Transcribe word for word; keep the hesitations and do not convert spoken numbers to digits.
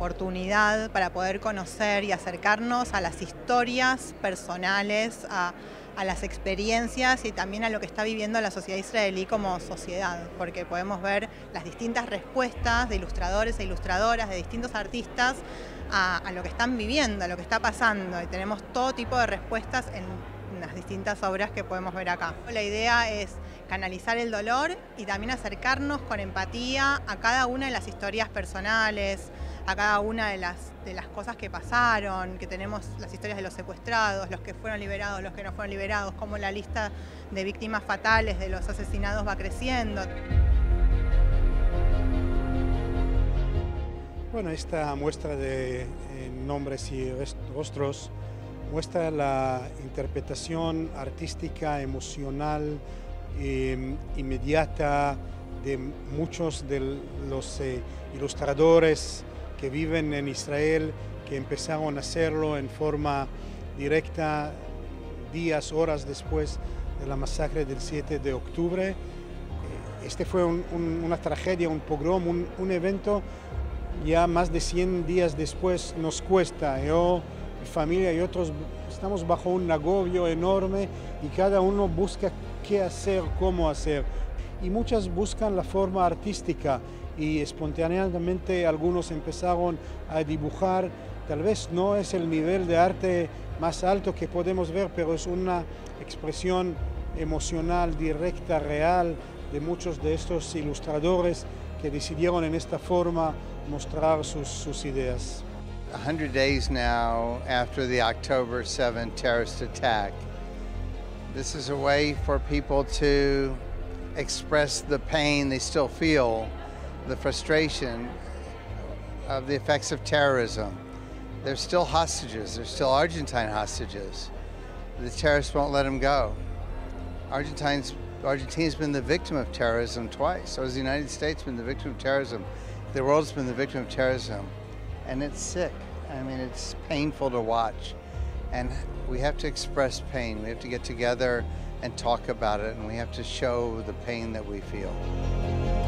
oportunidad para poder conocer y acercarnos a las historias personales, a, a las experiencias y también a lo que está viviendo la sociedad israelí como sociedad, porque podemos ver las distintas respuestas de ilustradores e ilustradoras, de distintos artistas, a, a lo que están viviendo, a lo que está pasando, y tenemos todo tipo de respuestas en las distintas obras que podemos ver acá. La idea es canalizar el dolor y también acercarnos con empatía a cada una de las historias personales, a cada una de las, de las cosas que pasaron, que tenemos las historias de los secuestrados, los que fueron liberados, los que no fueron liberados, cómo la lista de víctimas fatales de los asesinados va creciendo. Bueno, esta muestra de eh, nombres y rostros muestra la interpretación artística, emocional, eh, inmediata de muchos de los eh, ilustradores que viven en Israel, que empezaron a hacerlo en forma directa días, horas después de la masacre del siete de octubre. Este fue un, un, una tragedia, un pogrom, un, un evento ya más de cien días después nos cuesta. Yo, mi familia y otros estamos bajo un agobio enorme y cada uno busca qué hacer, cómo hacer. Y muchas buscan la forma artística y espontáneamente algunos empezaron a dibujar. Tal vez no es el nivel de arte más alto que podemos ver, pero es una expresión emocional, directa, real de muchos de estos ilustradores que decidieron en esta forma mostrar sus, sus ideas. A hundred days now after the October seventh terrorist attack, this is a way for people to express the pain they still feel, the frustration of the effects of terrorism. They're still hostages, they're still Argentine hostages. The terrorists won't let them go. Argentine's, Argentina's been the victim of terrorism twice. So has the United States been the victim of terrorism. The world's been the victim of terrorism. And it's sick. I mean, it's painful to watch. And we have to express pain. We have to get together and talk about it, and we have to show the pain that we feel.